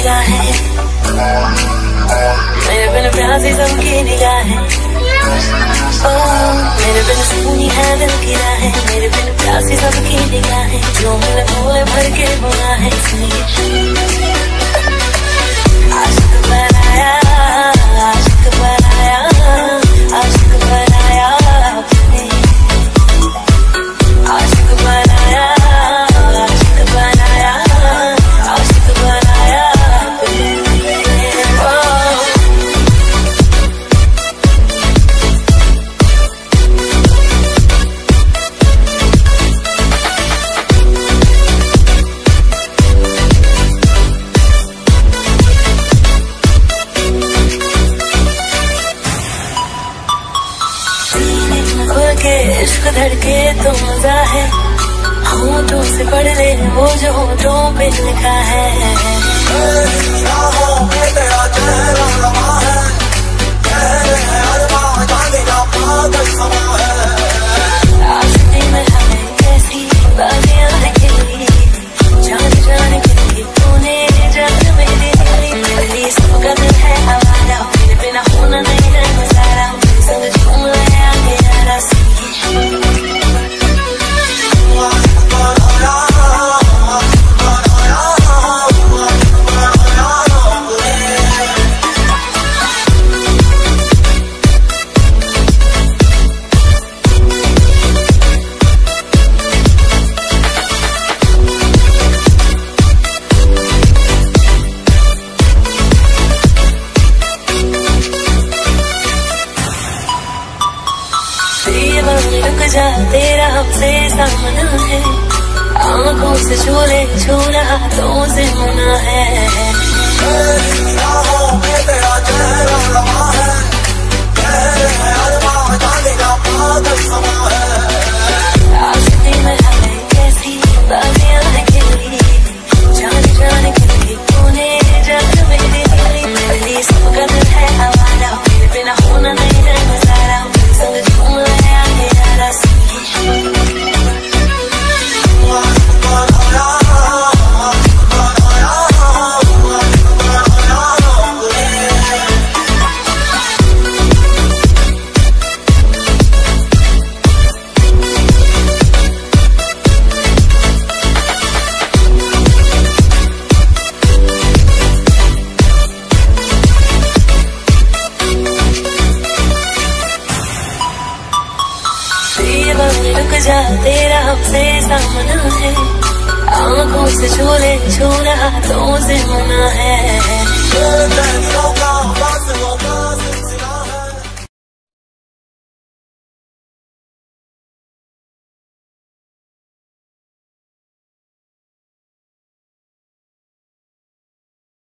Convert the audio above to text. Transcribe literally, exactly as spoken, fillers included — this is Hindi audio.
निगाहें, मेरे बिन प्यासी सबकी निगाहें, मेरे बिन सुनी है दिल की राहें, मेरे बिन प्यासी सबकी निगाहें, जो मैंने भोले भर के बुना है। आशिक बनाया, आशिक बनाया, आशिक बनाया आपने, आशिक बनाया, आशिक बनाया, आशिक बनाया आपने। इश्क धड़के तो मजा है, होठों से पढ़ ले वो जो होठों पे लिखा है। आशिकी में हमें कैसी बातियां हैं खिली, जान जान के तूने जान मेरी दिली, सबका दिल है हमारा, मेरे बिना होना नहीं है गुजारा, संग झूम रहे आगे यारा सी। रुक जा तेरा हमसे सामना है, आंखों से छू ले छू रहा तो से होना है। आशिकी में हमें कैसी बातियां हैं खिली, जान जान के तूने जान मेरी दिली, सबका दिल है हमारा, मेरे बिना होना नहीं है गुजारा, संग झूम रहे आगे यारा सी। रुक जा तेरा हमसे सामना है, आंखों से छू ले छू रहा तो से होना है।